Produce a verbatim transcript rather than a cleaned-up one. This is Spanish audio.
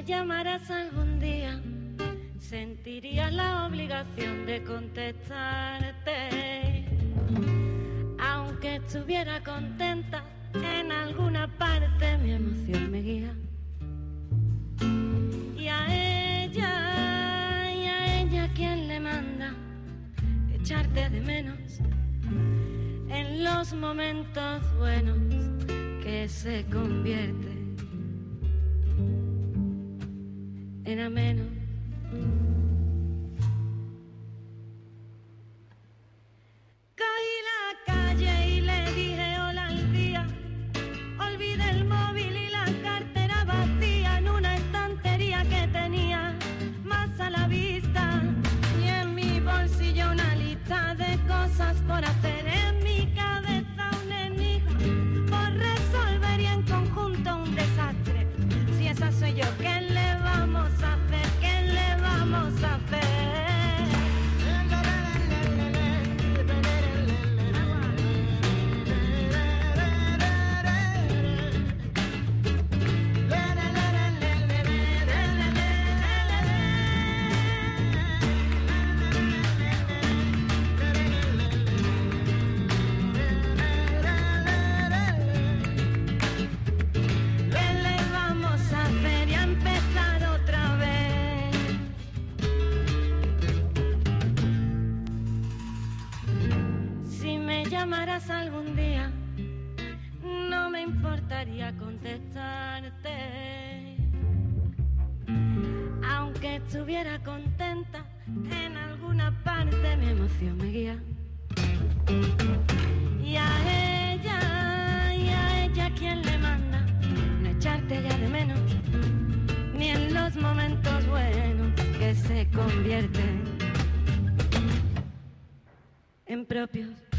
me llamaras algún día, sentiría la obligación de contestarte. Aunque estuviera contenta, en alguna parte mi emoción me guía. Y a ella, y a ella quien le manda echarte de menos en los momentos buenos que se convierte en ameno. Cogí la calle y le dije hola al día. Olvidé el móvil y la cartera vacía en una estantería que tenía más a la vista. Y en mi bolsillo una lista de cosas por hacer. En mi cabeza un enigma por resolver y en conjunto un desastre. Si esa soy yo, ¿qué le vamos a hacer? ¿Qué le vamos a hacer? Llamaras algún día, no me importaría contestarte. Aunque estuviera contenta, en alguna parte mi emoción me guía. Y a ella, y a ella quien le manda no echarte ya de menos, ni en los momentos buenos que se convierten en propios.